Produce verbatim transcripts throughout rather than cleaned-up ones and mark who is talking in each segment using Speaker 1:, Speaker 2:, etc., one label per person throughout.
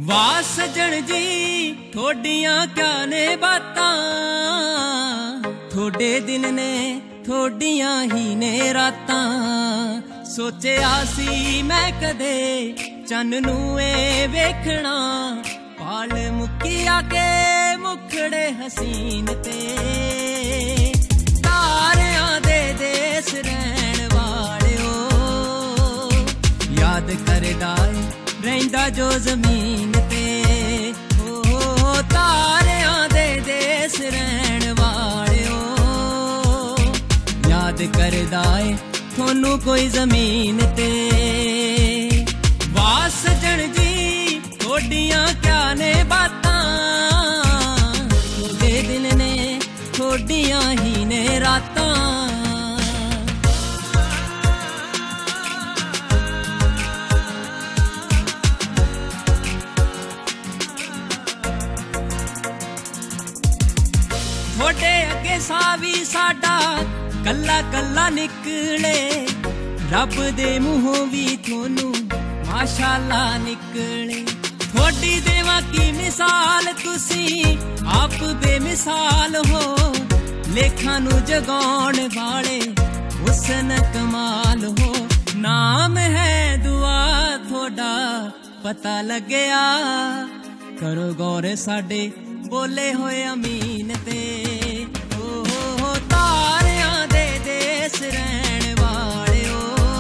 Speaker 1: वाह सजन जी थोड़ियां क्या ने बातां, थोड़े दिन ने थोड़ियां ही ने रातां। सोचिया सी मैं कदे चन्न नू ए वेखना, पाल मुकिया के मुखड़े हसीन ते। तारियां दे देस रहन वालियो याद करदा रहिंदा जो जमीन ते। ओ तारियां दे देस रहन वालियो याद करदा ए थोनू कोई जमीन ते। वाह सजन जी थोड़ियां क्या ने बातां, थोड़े दिन ने थोड़ियां ही ने रातां। थोड़े अगे सावी साडा कल्ला कल्ला निकले, रब दे मुंहों भी थोनू माशाअल्ला निकले। थोड़ी देवा की मिसाल तुसी आप बेमिसाल हो, लेखा नू जगाउण वाले हुस्न कमाल हो। नाम है दुआ थोड़ा पता लगया, करो गौर साडे बोले होए अमीन ते। ओ तारियां दे देस रहन वालियो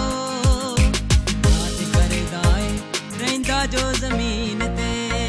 Speaker 1: याद करदा ए रहिंदा जो जमीन ते।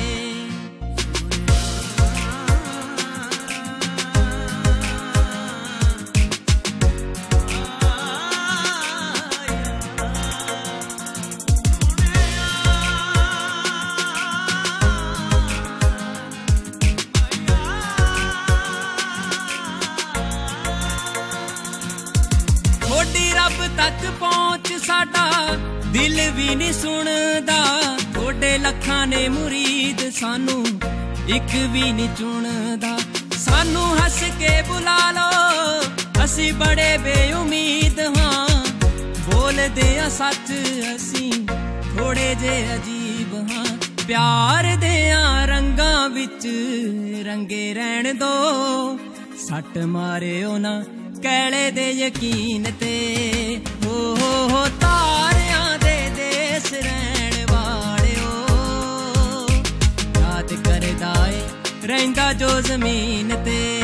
Speaker 1: थोड़ी रब तक पहुंच साडा दिल भी नहीं सुनदा, थोड़े लखां ने मुरीद सानू एक भी नहीं चुनदा। सानू हस के बुला लो असी बड़े बेउमीद हाँ, बोलदे आ सच असी थोड़े जे अजीब हाँ। प्यार देआ रंगां विच रंगे रहन दो, सट मारे ओ ना कैले दे यकीन ते। हो हो हो तारियां दे देस रहन वालियो याद करदा ए रहिंदा जो जमीन ते।